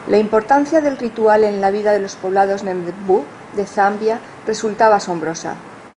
La importancia del ritual en la vida de los poblados Ndembu de Zambia resultaba asombrosa.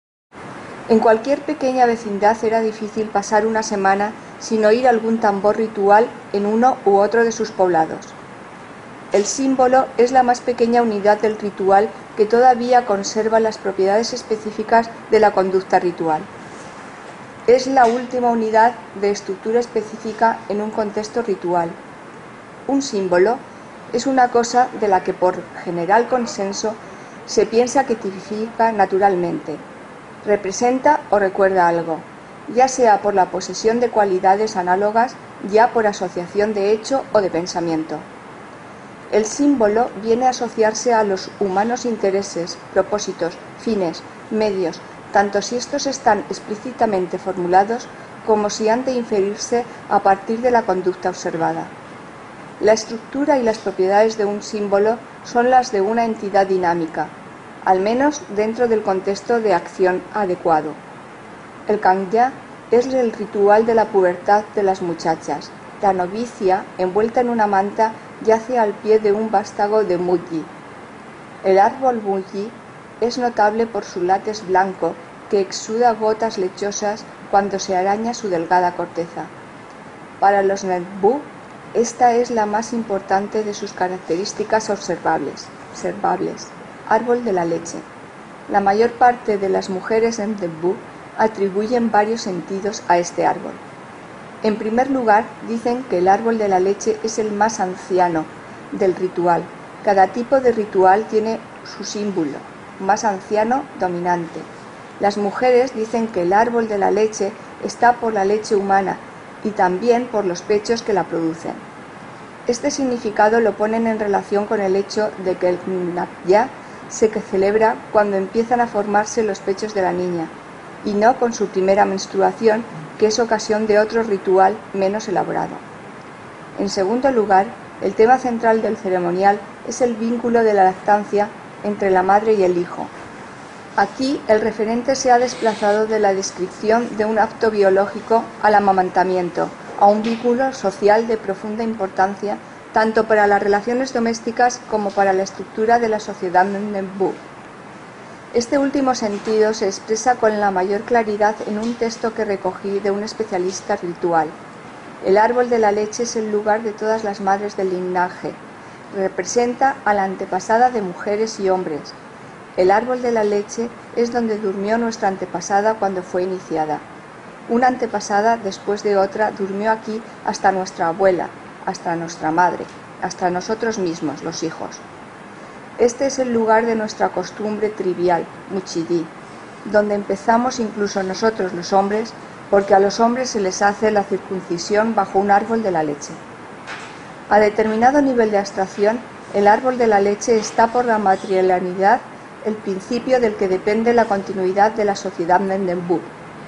En cualquier pequeña vecindad era difícil pasar una semana sin oír algún tambor ritual en uno u otro de sus poblados. El símbolo es la más pequeña unidad del ritual que todavía conserva las propiedades específicas de la conducta ritual. Es la última unidad de estructura específica en un contexto ritual. Un símbolo es una cosa de la que por general consenso se piensa que tipifica naturalmente, representa o recuerda algo, ya sea por la posesión de cualidades análogas, ya por asociación de hecho o de pensamiento. El símbolo viene a asociarse a los humanos intereses, propósitos, fines, medios, tanto si estos están explícitamente formulados como si han de inferirse a partir de la conducta observada. La estructura y las propiedades de un símbolo son las de una entidad dinámica, al menos dentro del contexto de acción adecuado. El Kangya es el ritual de la pubertad de las muchachas. La novicia, envuelta en una manta, yace al pie de un vástago de mulli. El árbol mulli es notable por su látex blanco que exuda gotas lechosas cuando se araña su delgada corteza. Para los Ndembu, esta es la más importante de sus características observables. Árbol de la leche. La mayor parte de las mujeres Ndembu atribuyen varios sentidos a este árbol. En primer lugar, dicen que el árbol de la leche es el más anciano del ritual. Cada tipo de ritual tiene su símbolo, más anciano, dominante. Las mujeres dicen que el árbol de la leche está por la leche humana y también por los pechos que la producen. Este significado lo ponen en relación con el hecho de que el Gnapya se celebra cuando empiezan a formarse los pechos de la niña, y no con su primera menstruación, que es ocasión de otro ritual menos elaborado. En segundo lugar, el tema central del ceremonial es el vínculo de la lactancia entre la madre y el hijo. Aquí el referente se ha desplazado de la descripción de un acto biológico al amamantamiento, a un vínculo social de profunda importancia tanto para las relaciones domésticas como para la estructura de la sociedad Ndembu. Este último sentido se expresa con la mayor claridad en un texto que recogí de un especialista ritual. El árbol de la leche es el lugar de todas las madres del linaje. Representa a la antepasada de mujeres y hombres. El árbol de la leche es donde durmió nuestra antepasada cuando fue iniciada. Una antepasada después de otra durmió aquí hasta nuestra abuela, hasta nuestra madre, hasta nosotros mismos, los hijos. Este es el lugar de nuestra costumbre trivial, Muchidi, donde empezamos incluso nosotros los hombres, porque a los hombres se les hace la circuncisión bajo un árbol de la leche. A determinado nivel de abstracción, el árbol de la leche está por la matrilinealidad, el principio del que depende la continuidad de la sociedad Ndembu.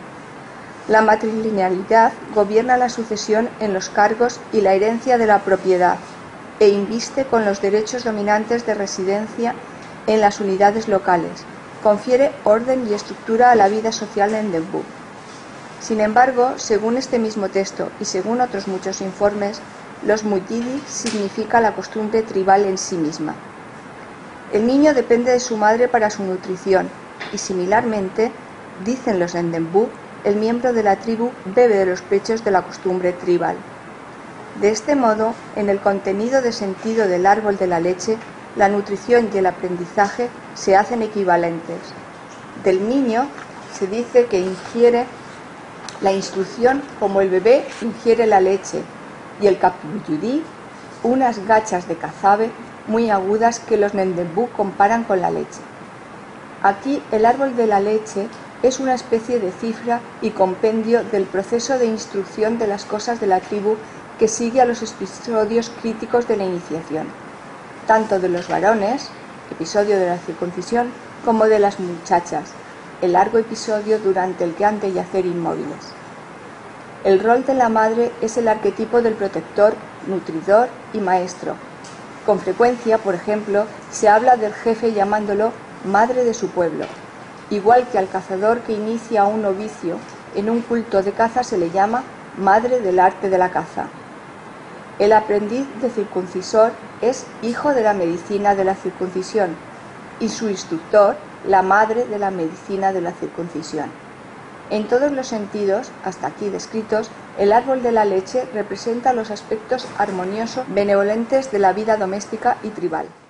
La matrilinealidad gobierna la sucesión en los cargos y la herencia de la propiedad e inviste con los derechos dominantes de residencia en las unidades locales, confiere orden y estructura a la vida social en Ndembu. Sin embargo, según este mismo texto y según otros muchos informes, los Mujidi significa la costumbre tribal en sí misma. El niño depende de su madre para su nutrición y, similarmente, dicen los Ndembu, el miembro de la tribu bebe de los pechos de la costumbre tribal. De este modo, en el contenido de sentido del árbol de la leche, la nutrición y el aprendizaje se hacen equivalentes. Del niño se dice que ingiere la instrucción como el bebé ingiere la leche, y el Kapuyudi unas gachas de cazabe muy agudas que los Ndembu comparan con la leche. Aquí el árbol de la leche es una especie de cifra y compendio del proceso de instrucción de las cosas de la tribu que sigue a los episodios críticos de la iniciación, tanto de los varones, episodio de la circuncisión, como de las muchachas, el largo episodio durante el que han de yacer inmóviles. El rol de la madre es el arquetipo del protector, nutridor y maestro. Con frecuencia, por ejemplo, se habla del jefe llamándolo madre de su pueblo, igual que al cazador que inicia un novicio en un culto de caza se le llama madre del arte de la caza. El aprendiz de circuncisor es hijo de la medicina de la circuncisión y su instructor, la madre de la medicina de la circuncisión. En todos los sentidos, hasta aquí descritos, el árbol de la leche representa los aspectos armoniosos, benevolentes de la vida doméstica y tribal.